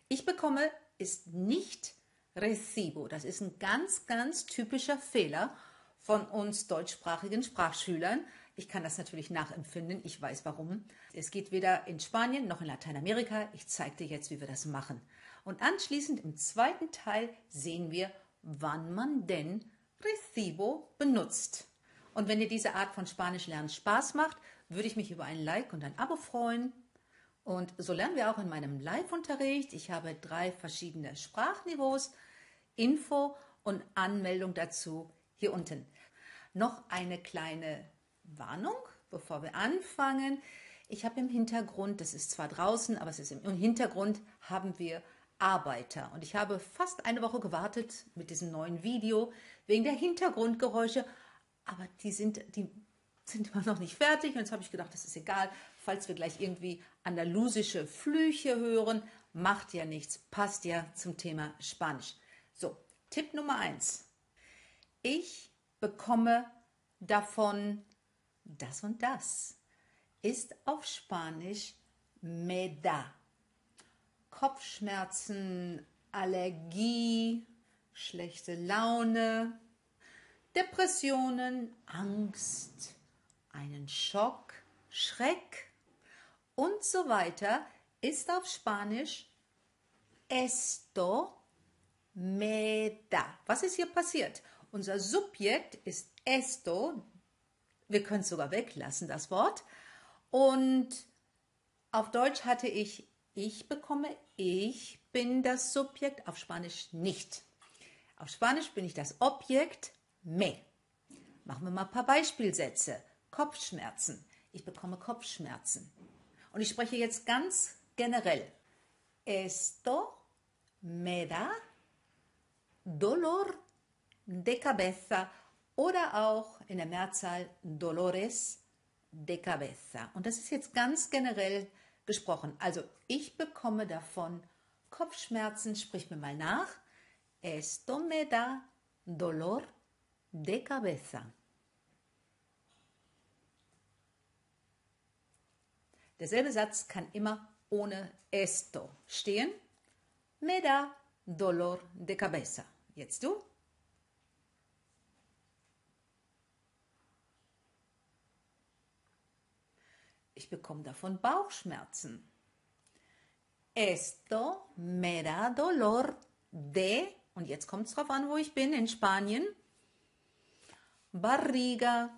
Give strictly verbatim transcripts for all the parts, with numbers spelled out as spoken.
Ich bekomme ist nicht recibo. Das ist ein ganz, ganz typischer Fehler von uns deutschsprachigen Sprachschülern. Ich kann das natürlich nachempfinden, ich weiß warum. Es geht weder in Spanien noch in Lateinamerika. Ich zeige dir jetzt, wie wir das machen. Und anschließend im zweiten Teil sehen wir, wann man denn recibo benutzt. Und wenn dir diese Art von Spanisch lernen Spaß macht, würde ich mich über ein Like und ein Abo freuen. Und so lernen wir auch in meinem Live-Unterricht. Ich habe drei verschiedene Sprachniveaus, Info und Anmeldung dazu hier unten. Noch eine kleine Warnung, bevor wir anfangen. Ich habe im Hintergrund, das ist zwar draußen, aber es ist im Hintergrund, haben wir Arbeiter. Und ich habe fast eine Woche gewartet mit diesem neuen Video wegen der Hintergrundgeräusche, aber die sind, die sind immer noch nicht fertig. Und jetzt habe ich gedacht, das ist egal, falls wir gleich irgendwie andalusische Flüche hören, macht ja nichts, passt ja zum Thema Spanisch. So, Tipp Nummer eins. Ich bekomme davon das und das. Ist auf Spanisch me da. Kopfschmerzen, Allergie, schlechte Laune, Depressionen, Angst, einen Schock, Schreck und so weiter ist auf Spanisch esto me da. Was ist hier passiert? Unser Subjekt ist esto. Wir können es sogar weglassen, das Wort. Und auf Deutsch hatte ich ich bekomme, ich bin das Subjekt, auf Spanisch nicht. Auf Spanisch bin ich das Objekt me. Machen wir mal ein paar Beispielsätze. Kopfschmerzen. Ich bekomme Kopfschmerzen. Und ich spreche jetzt ganz generell. Esto me da dolor de cabeza oder auch in der Mehrzahl dolores de cabeza. Und das ist jetzt ganz generell gesprochen. Also ich bekomme davon Kopfschmerzen, sprich mir mal nach. Esto me da dolor de cabeza. Derselbe Satz kann immer ohne esto stehen. Me da dolor de cabeza. Jetzt du. Ich bekomme davon Bauchschmerzen. Esto me da dolor de, und jetzt kommt es drauf an, wo ich bin, in Spanien. Barriga,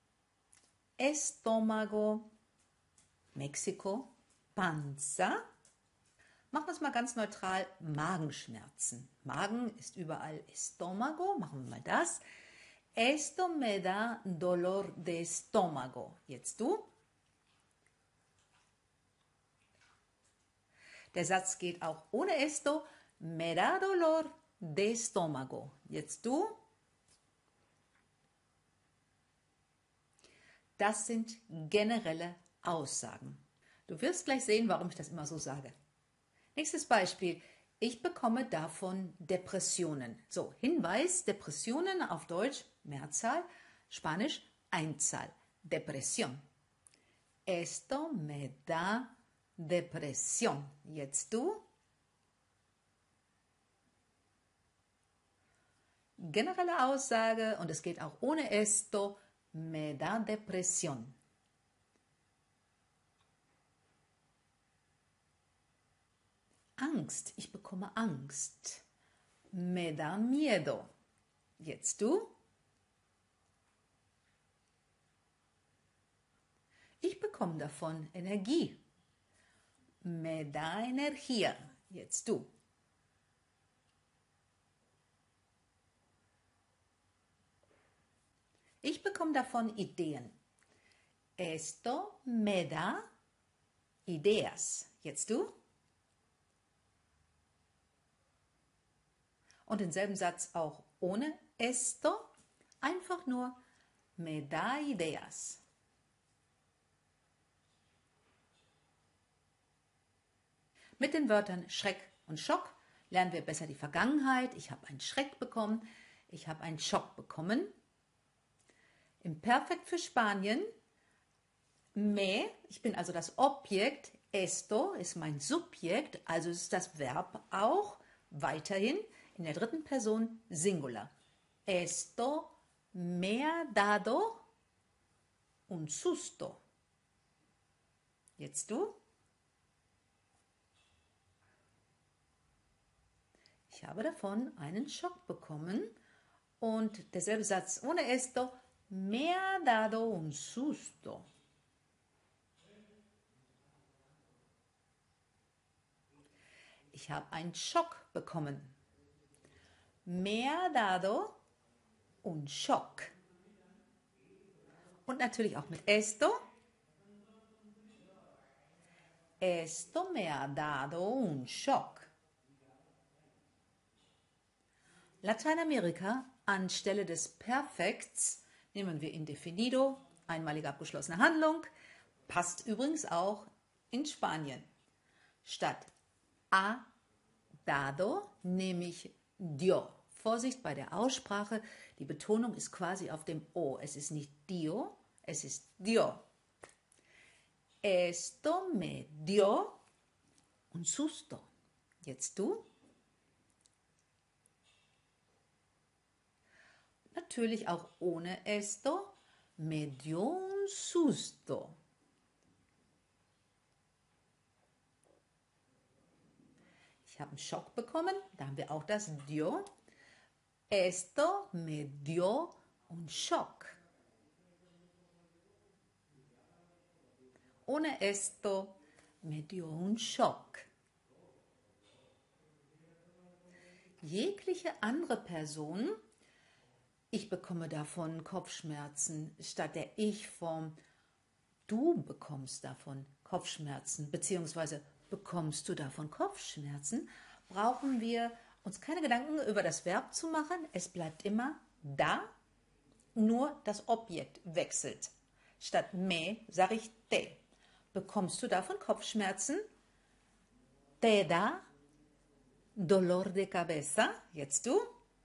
Estómago, Mexiko, Panza. Machen wir es mal ganz neutral, Magenschmerzen. Magen ist überall Estómago, machen wir mal das. Esto me da dolor de estómago. Jetzt du. Der Satz geht auch ohne esto. Me da dolor de estómago. Jetzt du. Das sind generelle Aussagen. Du wirst gleich sehen, warum ich das immer so sage. Nächstes Beispiel. Ich bekomme davon Depressionen. So, Hinweis, Depressionen auf Deutsch, Mehrzahl, Spanisch, Einzahl. Depresión. Esto me da Depresión. Jetzt du. Generelle Aussage, und es geht auch ohne esto, me da depresión. Angst, ich bekomme Angst. Me da miedo. Jetzt du. Ich bekomme davon Energie. Me da energía. Jetzt du. Ich bekomme davon Ideen. Esto me da ideas. Jetzt du. Und denselben Satz auch ohne esto. Einfach nur me da ideas. Mit den Wörtern Schreck und Schock lernen wir besser die Vergangenheit. Ich habe einen Schreck bekommen, ich habe einen Schock bekommen. Im Perfekt für Spanien, me, ich bin also das Objekt, Esto ist mein Subjekt, also ist das Verb auch weiterhin in der dritten Person Singular. Esto me ha dado un susto. Jetzt du. Ich habe davon einen Schock bekommen. Und derselbe Satz ohne esto, me ha dado un susto. Ich habe einen Schock bekommen. Me ha dado un shock. Und natürlich auch mit esto. Esto me ha dado un shock. Lateinamerika, anstelle des Perfekts nehmen wir Indefinido, einmalige abgeschlossene Handlung, passt übrigens auch in Spanien. Statt ha dado nehme ich dio. Vorsicht bei der Aussprache, die Betonung ist quasi auf dem O. Es ist nicht dio, es ist dio. Esto me dio un susto. Jetzt du. Natürlich auch ohne esto, me dio un susto. Ich habe einen Schock bekommen, da haben wir auch das dio. Esto me dio un shock. Ohne esto, me dio un shock. Jegliche andere Person, ich bekomme davon Kopfschmerzen, statt der Ich-Form, du bekommst davon Kopfschmerzen, beziehungsweise bekommst du davon Kopfschmerzen, brauchen wir uns keine Gedanken über das Verb zu machen. Es bleibt immer da, nur das Objekt wechselt. Statt me sage ich te. Bekommst du davon Kopfschmerzen? Te da dolor de cabeza. Jetzt du.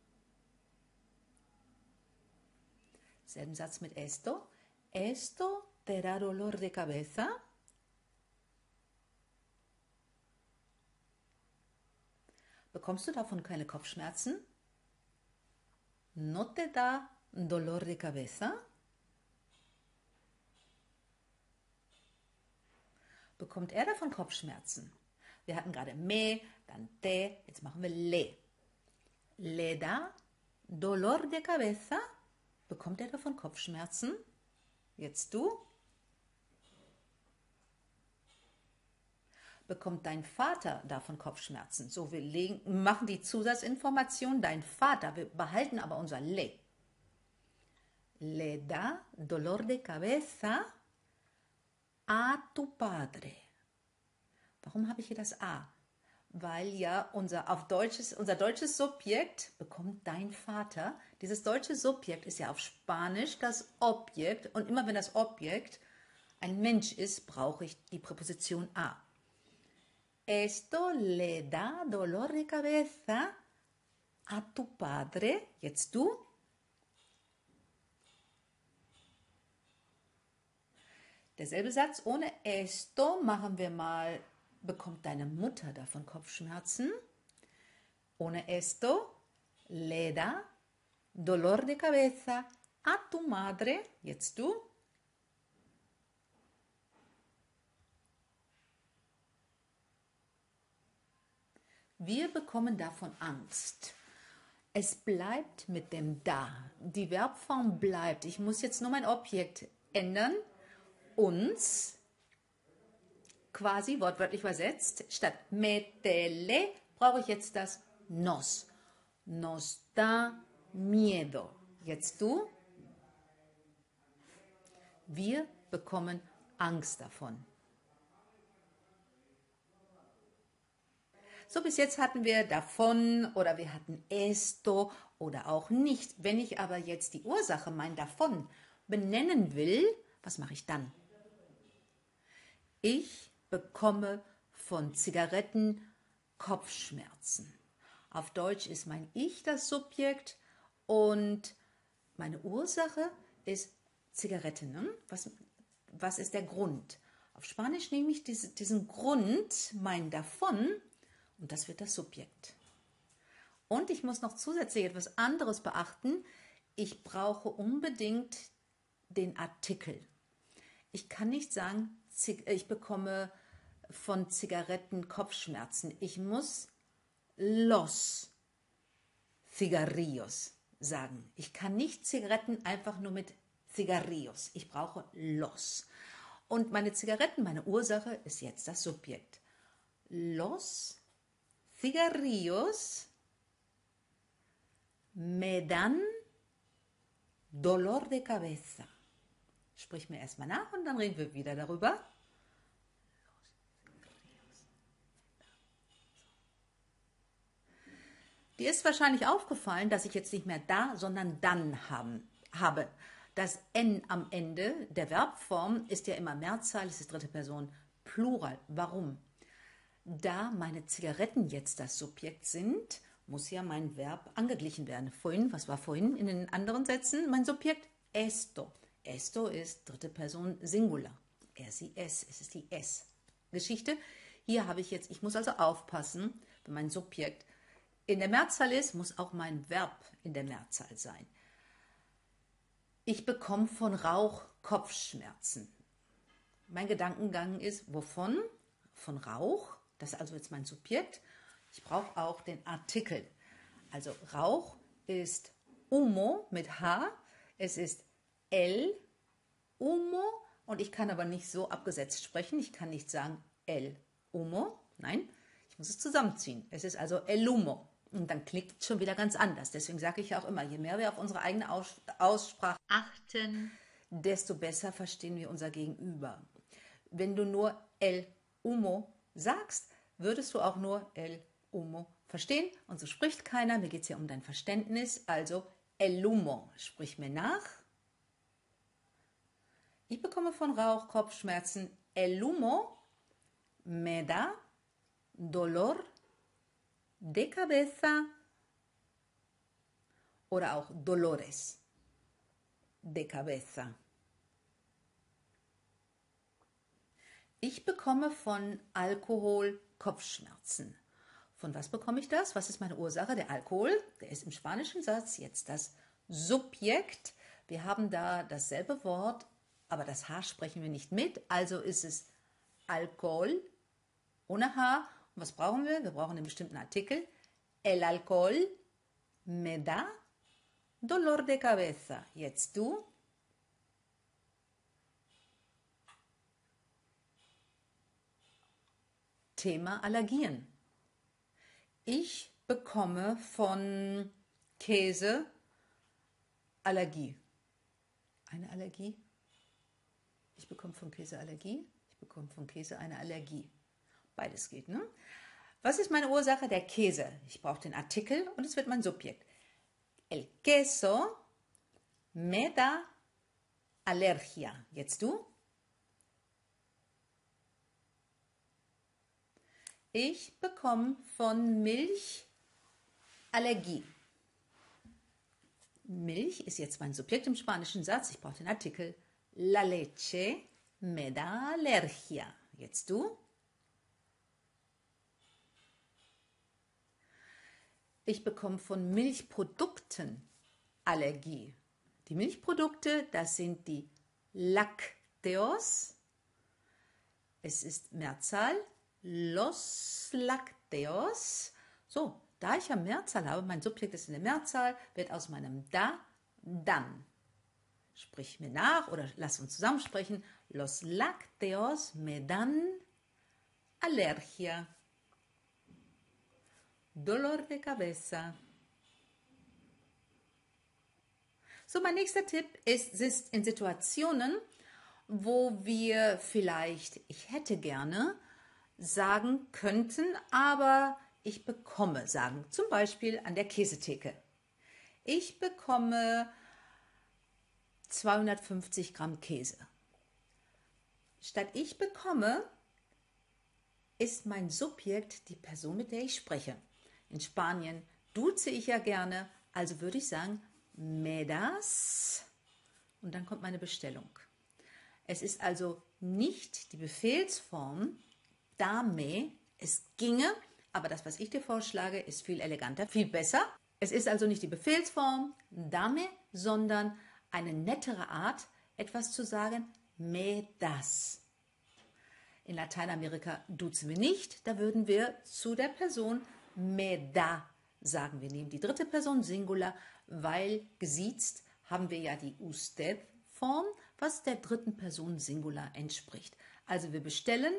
Selben Satz mit esto. Esto te da dolor de cabeza. Bekommst du davon keine Kopfschmerzen? No te da dolor de cabeza. Bekommt er davon Kopfschmerzen? Wir hatten gerade me, dann te, jetzt machen wir le. Le da dolor de cabeza. Bekommt er davon Kopfschmerzen? Jetzt du. Bekommt dein Vater davon Kopfschmerzen? So, wir legen, machen die Zusatzinformation, dein Vater, wir behalten aber unser le. Le da dolor de cabeza a tu padre. Warum habe ich hier das a? Weil ja unser, auf deutsches, unser deutsches Subjekt bekommt dein Vater. Dieses deutsche Subjekt ist ja auf Spanisch das Objekt. Und immer wenn das Objekt ein Mensch ist, brauche ich die Präposition a. Esto le da dolor de cabeza a tu padre. Jetzt du. Derselbe Satz, ohne esto machen wir mal, bekommt deine Mutter davon Kopfschmerzen? Ohne esto, le da dolor de cabeza a tu madre. Jetzt du. Wir bekommen davon Angst. Es bleibt mit dem da. Die Verbform bleibt. Ich muss jetzt nur mein Objekt ändern. Uns, quasi wortwörtlich übersetzt, statt metele brauche ich jetzt das nos. Nos da miedo. Jetzt du. Wir bekommen Angst davon. So, bis jetzt hatten wir davon oder wir hatten esto oder auch nicht. Wenn ich aber jetzt die Ursache, mein davon, benennen will, was mache ich dann? Ich bekomme von Zigaretten Kopfschmerzen. Auf Deutsch ist mein Ich das Subjekt und meine Ursache ist Zigaretten. Ne? Was, was ist der Grund? Auf Auf Spanisch nehme ich diese, diesen Grund, mein davon, und das wird das Subjekt. Und ich muss noch zusätzlich etwas anderes beachten. Ich brauche unbedingt den Artikel. Ich kann nicht sagen, ich bekomme von Zigaretten Kopfschmerzen. Ich muss los cigarrillos sagen. Ich kann nicht Zigaretten einfach nur mit cigarrillos. Ich brauche los. Und meine Zigaretten, meine Ursache ist jetzt das Subjekt. Los cigarrillos me dan dolor de cabeza. Sprich mir erstmal nach und dann reden wir wieder darüber. Dir ist wahrscheinlich aufgefallen, dass ich jetzt nicht mehr da, sondern dann haben, habe. Das N am Ende der Verbform ist ja immer Mehrzahl, es ist dritte Person Plural. Warum? Da meine Zigaretten jetzt das Subjekt sind, muss ja mein Verb angeglichen werden. Vorhin, was war vorhin in den anderen Sätzen? Mein Subjekt esto. Esto ist dritte Person Singular. Er, sie, es. Es ist die S-Geschichte. Hier habe ich jetzt, ich muss also aufpassen, wenn mein Subjekt in der Mehrzahl ist, muss auch mein Verb in der Mehrzahl sein. Ich bekomme von Rauch Kopfschmerzen. Mein Gedankengang ist, wovon? Von Rauch. Das ist also jetzt mein Subjekt. Ich brauche auch den Artikel. Also Rauch ist humo mit H. Es ist el humo und ich kann aber nicht so abgesetzt sprechen. Ich kann nicht sagen el humo. Nein, ich muss es zusammenziehen. Es ist also el humo. Und dann klingt es schon wieder ganz anders. Deswegen sage ich ja auch immer, je mehr wir auf unsere eigene Aus Aussprache achten, desto besser verstehen wir unser Gegenüber. Wenn du nur el humo sagst, würdest du auch nur el humo verstehen. Und so spricht keiner. Mir geht es ja um dein Verständnis. Also el humo. Sprich mir nach. Ich bekomme von Rauch Kopfschmerzen. El humo me da dolor de cabeza oder auch dolores de cabeza. Ich bekomme von Alkohol Kopfschmerzen. Von was bekomme ich das? Was ist meine Ursache? Der Alkohol, der ist im spanischen Satz jetzt das Subjekt. Wir haben da dasselbe Wort, aber das H sprechen wir nicht mit. Also ist es Alkohol ohne H. Und was brauchen wir? Wir brauchen einen bestimmten Artikel. El alcohol me da dolor de cabeza. Jetzt du. Thema Allergien. Ich bekomme von Käse Allergie. Eine Allergie? Ich bekomme von Käse Allergie. Ich bekomme von Käse eine Allergie. Beides geht, ne? Was ist meine Ursache? Der Käse. Ich brauche den Artikel und es wird mein Subjekt. El queso me da alergia. Jetzt du. Ich bekomme von Milch Allergie. Milch ist jetzt mein Subjekt im spanischen Satz. Ich brauche den Artikel. La leche me da alergia. Jetzt du. Ich bekomme von Milchprodukten Allergie. Die Milchprodukte, das sind die Lácteos. Es ist Mehrzahl. Los lácteos. So, da ich ja Mehrzahl habe, mein Subjekt ist in der Mehrzahl, wird aus meinem da, dann. Sprich mir nach oder lass uns zusammensprechen. Los lácteos me dan alergia. Dolor de cabeza. So, mein nächster Tipp ist, ist in Situationen, wo wir vielleicht, ich hätte gerne, sagen könnten, aber ich bekomme sagen. Zum Beispiel an der Käsetheke. Ich bekomme zweihundertfünfzig Gramm Käse. Statt ich bekomme, ist mein Subjekt die Person, mit der ich spreche. In Spanien duze ich ja gerne, also würde ich sagen, me das und dann kommt meine Bestellung. Es ist also nicht die Befehlsform dame. Es ginge, aber das, was ich dir vorschlage, ist viel eleganter, viel besser. Es ist also nicht die Befehlsform dame, sondern eine nettere Art, etwas zu sagen, me das. In Lateinamerika duzen wir nicht, da würden wir zu der Person me da sagen. Wir nehmen die dritte Person Singular, weil gesiezt haben wir ja die usted-Form, was der dritten Person Singular entspricht. Also wir bestellen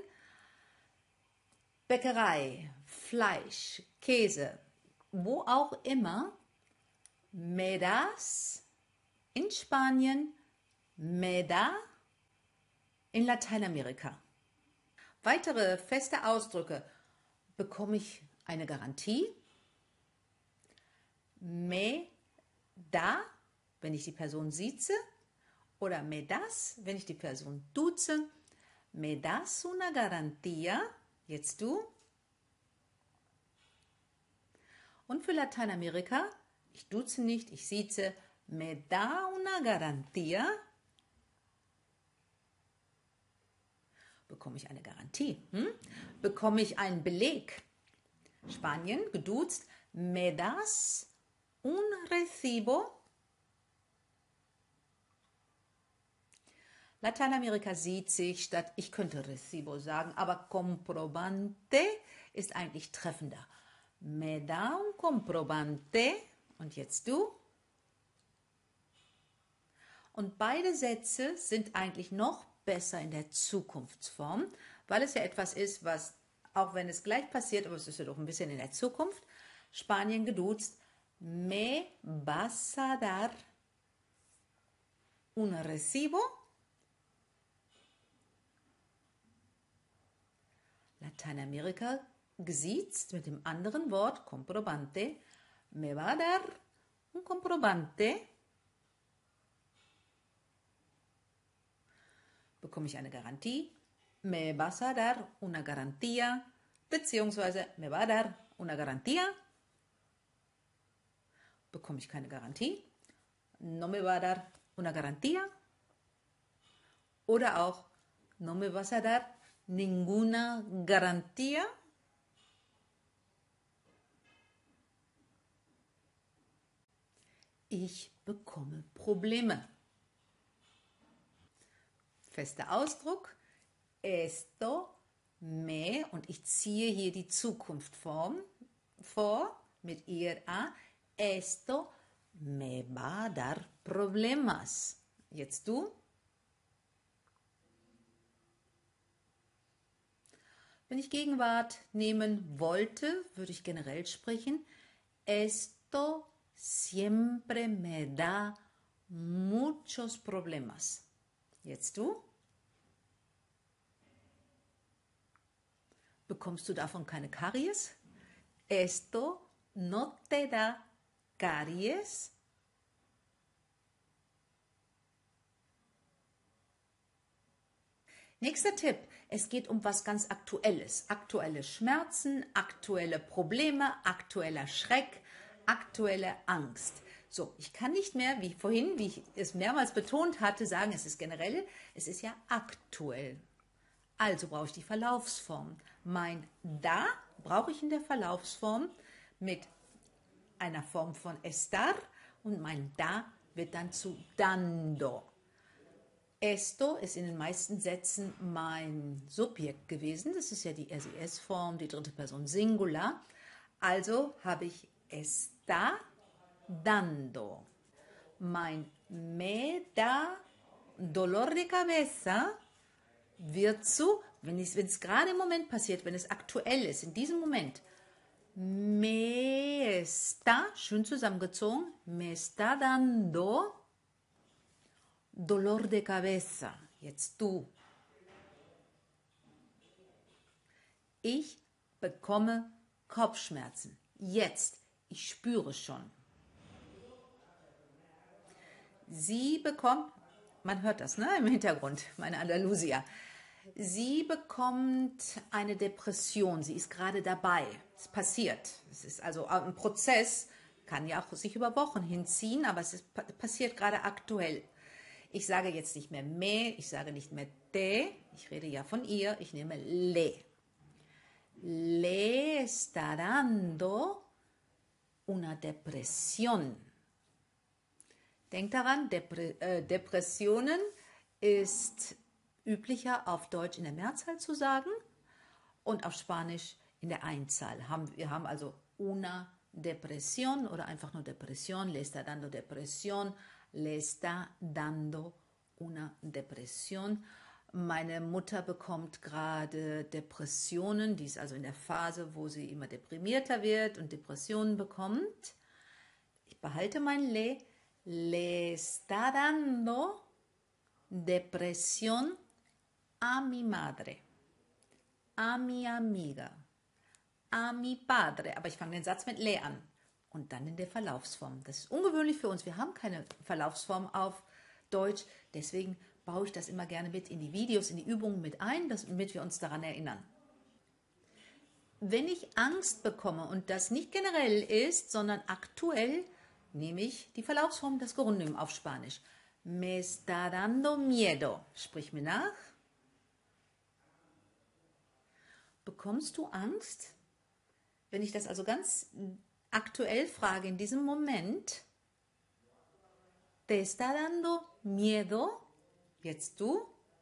Bäckerei, Fleisch, Käse, wo auch immer, me das, in Spanien, me da, in Lateinamerika. Weitere feste Ausdrücke. Bekomme ich eine Garantie? Me da, wenn ich die Person sieze, oder me das, wenn ich die Person duze. Me das una garantía, jetzt du. Und für Lateinamerika, ich duze nicht, ich sieze, me da una garantía. Bekomme ich eine Garantie? Hm? Bekomme ich einen Beleg? Spanien, geduzt, me das un recibo? Lateinamerika sieht sich statt, ich könnte recibo sagen, aber comprobante ist eigentlich treffender. Me da un comprobante. Und jetzt du. Und beide Sätze sind eigentlich noch besser in der Zukunftsform, weil es ja etwas ist, was, auch wenn es gleich passiert, aber es ist ja doch ein bisschen in der Zukunft, Spanien geduzt, me vas a dar un recibo? Lateinamerika gesiezt mit dem anderen Wort comprobante, me va a dar un comprobante? Bekomme ich eine Garantie? Me vas a dar una garantía, beziehungsweise me va a dar una garantía? Bekomme ich keine Garantie? No me va a dar una garantía? Oder auch no me vas a dar ninguna garantía? Ich bekomme Probleme. Fester Ausdruck, esto me, und ich ziehe hier die Zukunftsform vor mit ir a, esto me va a dar problemas. Jetzt du. Wenn ich Gegenwart nehmen wollte, würde ich generell sprechen, esto siempre me da muchos problemas. Jetzt du. Bekommst du davon keine Karies? Esto no te da caries? Nächster Tipp. Es geht um was ganz Aktuelles. Aktuelle Schmerzen, aktuelle Probleme, aktueller Schreck, aktuelle Angst. So, ich kann nicht mehr, wie vorhin, wie ich es mehrmals betont hatte, sagen, es ist generell, es ist ja aktuell. Also brauche ich die Verlaufsform. Mein da brauche ich in der Verlaufsform mit einer Form von estar und mein da wird dann zu dando. Esto ist in den meisten Sätzen mein Subjekt gewesen. Das ist ja die S E S-Form, die dritte Person Singular. Also habe ich está dando. Mein me da dolor de cabeza wird zu, wenn es gerade im Moment passiert, wenn es aktuell ist, in diesem Moment, me está, schön zusammengezogen, me está dando dolor de cabeza. Jetzt du. Ich bekomme Kopfschmerzen. Jetzt. Ich spüre schon. Sie bekommt, man hört das, ne, im Hintergrund, meine Andalusia. Sie bekommt eine Depression. Sie ist gerade dabei. Es passiert. Es ist also ein Prozess, kann ja auch sich über Wochen hinziehen, aber es ist, passiert gerade aktuell. Ich sage jetzt nicht mehr me, ich sage nicht mehr te, ich rede ja von ihr, ich nehme le. Le está dando una depresión. Denkt daran, Depre äh, Depressionen ist üblicher auf Deutsch in der Mehrzahl zu sagen und auf Spanisch in der Einzahl. Haben, wir haben also una depresión oder einfach nur Depresión, le está dando depresión, le está dando una depresión. Meine Mutter bekommt gerade Depressionen, die ist also in der Phase, wo sie immer deprimierter wird und Depressionen bekommt. Ich behalte mein le, le está dando depresión a mi madre, a mi amiga, a mi padre. Aber ich fange den Satz mit le an und dann in der Verlaufsform. Das ist ungewöhnlich für uns. Wir haben keine Verlaufsform auf Deutsch, deswegen baue ich das immer gerne mit in die Videos, in die Übungen mit ein, damit wir uns daran erinnern. Wenn ich Angst bekomme und das nicht generell ist, sondern aktuell, nehme ich die Verlaufsform des Gerundium auf Spanisch. Me está dando miedo. Sprich mir nach. Bekommst du Angst? Wenn ich das also ganz aktuell frage, in diesem Moment, ¿te está dando miedo? Jetzt du.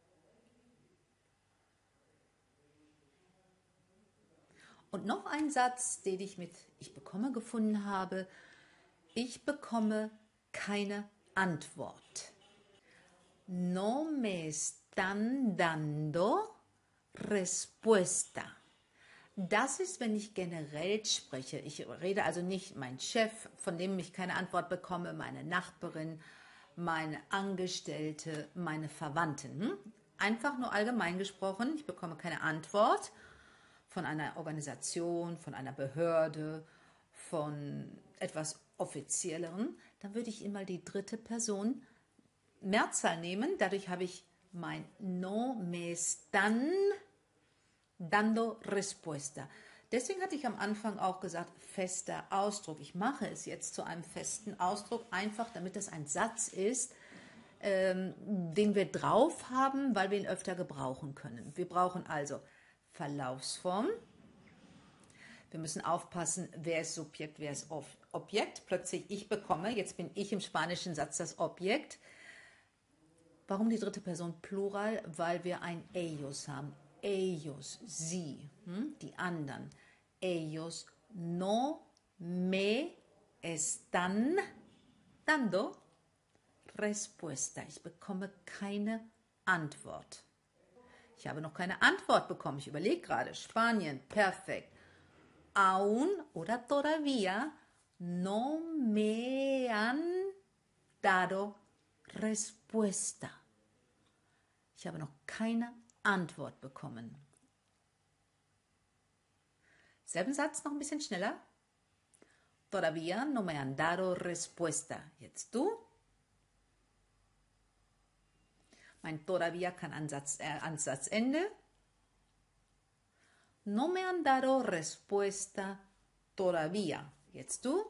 Und noch ein Satz, den ich mit ich bekomme gefunden habe. Ich bekomme keine Antwort. No me están dando respuesta. Das ist, wenn ich generell spreche. Ich rede also nicht mein Chef, von dem ich keine Antwort bekomme, meine Nachbarin, meine Angestellte, meine Verwandten. Einfach nur allgemein gesprochen, ich bekomme keine Antwort von einer Organisation, von einer Behörde, von etwas Offizielleren. Dann würde ich immer die dritte Person Mehrzahl nehmen. Dadurch habe ich mein no me están dando respuesta. Deswegen hatte ich am Anfang auch gesagt, fester Ausdruck. Ich mache es jetzt zu einem festen Ausdruck, einfach damit das ein Satz ist, ähm, den wir drauf haben, weil wir ihn öfter gebrauchen können. Wir brauchen also Verlaufsform. Wir müssen aufpassen, wer ist Subjekt, wer ist Objekt. Plötzlich ich bekomme, jetzt bin ich im spanischen Satz das Objekt. Warum die dritte Person Plural? Weil wir ein ellos haben. Ellos, sie, hm? Die anderen. Ellos no me están dando respuesta. Ich bekomme keine Antwort. Ich habe noch keine Antwort bekommen. Ich überlege gerade. Spanien, perfekt. Aún oder todavía no me han dado respuesta. Ich habe noch keine Antwort bekommen. Selben Satz, noch ein bisschen schneller. Todavía no me han dado respuesta. Jetzt du. Mein todavía kann Ansatz, äh, Ansatzende. No me han dado respuesta todavía. Jetzt du.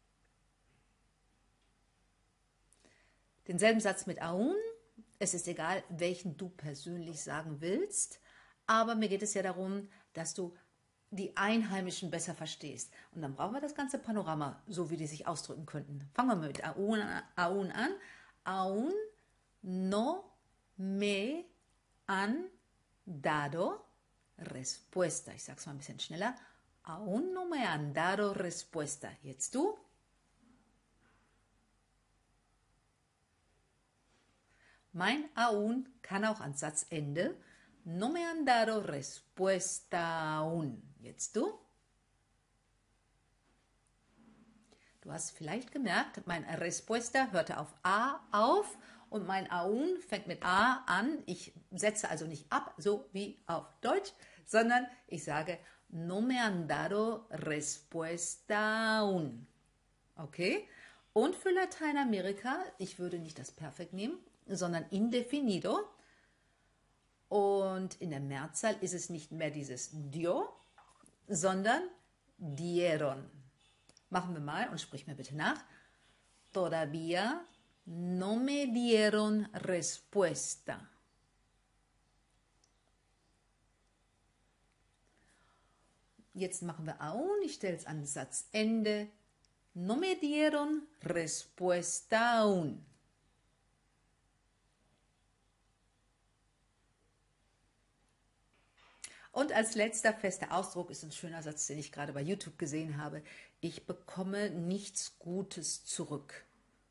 Denselben Satz mit aún. Es ist egal, welchen du persönlich sagen willst, aber mir geht es ja darum, dass du die Einheimischen besser verstehst. Und dann brauchen wir das ganze Panorama, so wie die sich ausdrücken könnten. Fangen wir mit aún, aún an. Aún no me han dado respuesta. Ich sage es mal ein bisschen schneller. Aún no me han dado respuesta. Jetzt du. Mein aún kann auch ans Satzende. No me han dado respuesta aún. Jetzt du. Du hast vielleicht gemerkt, mein respuesta hörte auf A auf und mein aún fängt mit A an. Ich setze also nicht ab, so wie auf Deutsch, sondern ich sage no me han dado respuesta aún. Okay? Und für Lateinamerika, ich würde nicht das Perfekt nehmen, sondern indefinido. Und in der Mehrzahl ist es nicht mehr dieses dio, sondern dieron. Machen wir mal und sprich mir bitte nach. Todavía No me dieron respuesta. Jetzt machen wir aún, ich stelle es an Satzende. No me dieron respuesta aún. Und als letzter fester Ausdruck ist ein schöner Satz, den ich gerade bei YouTube gesehen habe. Ich bekomme nichts Gutes zurück.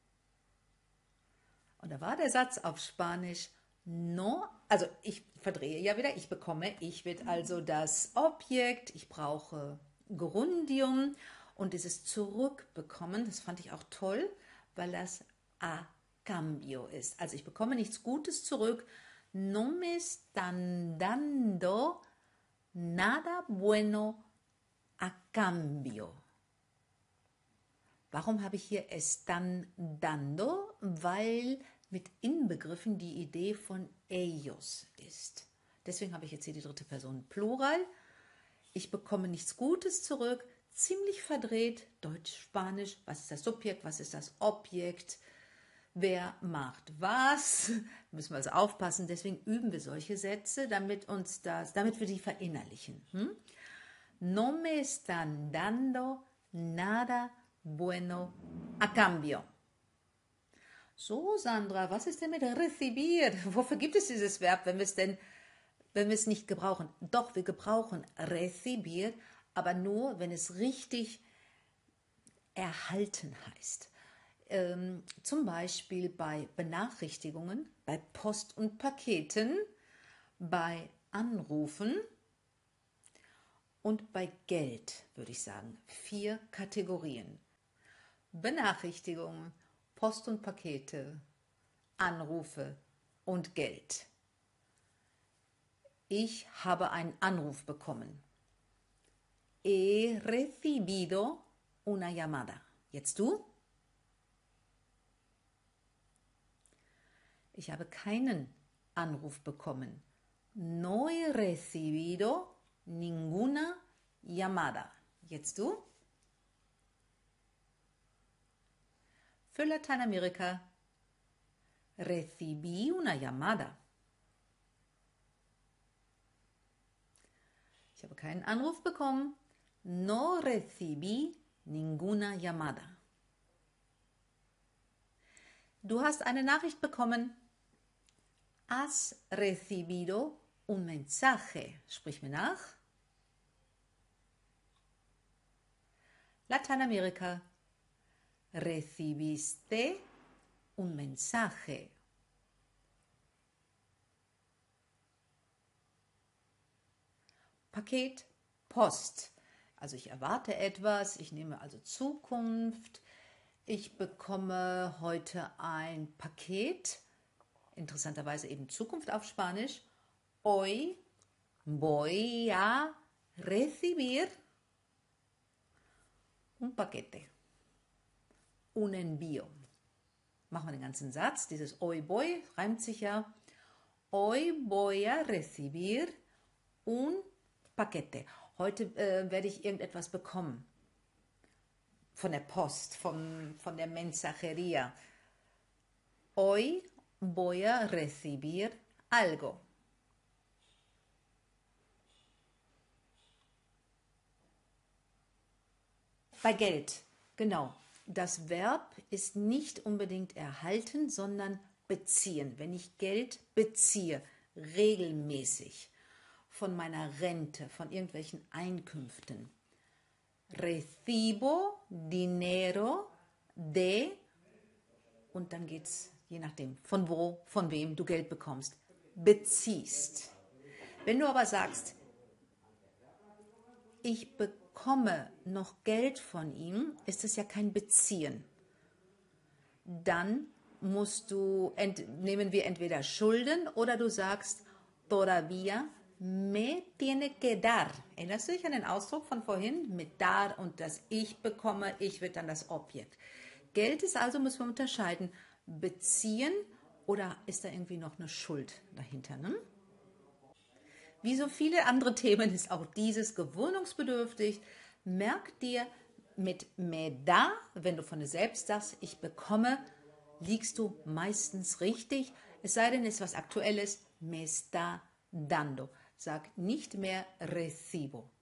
Und da war der Satz auf Spanisch, no, also ich verdrehe ja wieder, ich bekomme, ich wird also das Objekt, ich brauche Gerundium und dieses Zurückbekommen, das fand ich auch toll, weil das a cambio ist. Also ich bekomme nichts Gutes zurück, no me están dando nada bueno a cambio. Warum habe ich hier están dando? Weil mit inbegriffen die Idee von ellos ist. Deswegen habe ich jetzt hier die dritte Person Plural. Ich bekomme nichts Gutes zurück, ziemlich verdreht, Deutsch, Spanisch, was ist das Subjekt, was ist das Objekt, wer macht was, müssen wir also aufpassen, deswegen üben wir solche Sätze, damit, uns das, damit wir die verinnerlichen. Hm? No me están dando nada bueno a cambio. So, Sandra, was ist denn mit recibir? Wofür gibt es dieses Verb, wenn wir es denn, wenn wir es nicht gebrauchen? Doch, wir gebrauchen recibir, aber nur, wenn es richtig erhalten heißt. Ähm, zum Beispiel bei Benachrichtigungen, bei Post und Paketen, bei Anrufen und bei Geld, würde ich sagen. Vier Kategorien. Benachrichtigungen, Post und Pakete, Anrufe und Geld. Ich habe einen Anruf bekommen. He recibido una llamada. Jetzt du? Ich habe keinen Anruf bekommen. No he recibido ninguna llamada. Jetzt du? Für Lateinamerika. Recibí una llamada. Ich habe keinen Anruf bekommen. No recibí ninguna llamada. Du hast eine Nachricht bekommen. Has recibido un mensaje. Sprich mir nach. Lateinamerika. Recibiste un mensaje. Paket, Post. Also ich erwarte etwas, ich nehme also Zukunft. Ich bekomme heute ein Paket, interessanterweise eben Zukunft auf Spanisch. Hoy voy a recibir un paquete, un envío. Machen wir den ganzen Satz. Dieses hoy voy reimt sich ja. Hoy voy a recibir un paquete. Heute äh, werde ich irgendetwas bekommen. Von der Post, von, von der Mensajería. Hoy voy a recibir algo. Bei Geld, genau. Das Verb ist nicht unbedingt erhalten, sondern beziehen. Wenn ich Geld beziehe, regelmäßig, von meiner Rente, von irgendwelchen Einkünften. Recibo dinero de, und dann geht es, je nachdem, von wo, von wem du Geld bekommst, beziehst. Wenn du aber sagst, ich bekomme noch Geld von ihm, ist es ja kein Beziehen. Dann musst du, ent, nehmen wir entweder Schulden oder du sagst, todavía me tiene que dar. Erinnerst du dich an den Ausdruck von vorhin? Mit dar und das ich bekomme, ich wird dann das Objekt. Geld ist also, müssen wir unterscheiden, beziehen oder ist da irgendwie noch eine Schuld dahinter, ne? Wie so viele andere Themen ist auch dieses gewöhnungsbedürftig. Merk dir mit me da, wenn du von dir selbst sagst, ich bekomme, liegst du meistens richtig. Es sei denn, es ist was Aktuelles, me está dando. Sag nicht mehr recibo.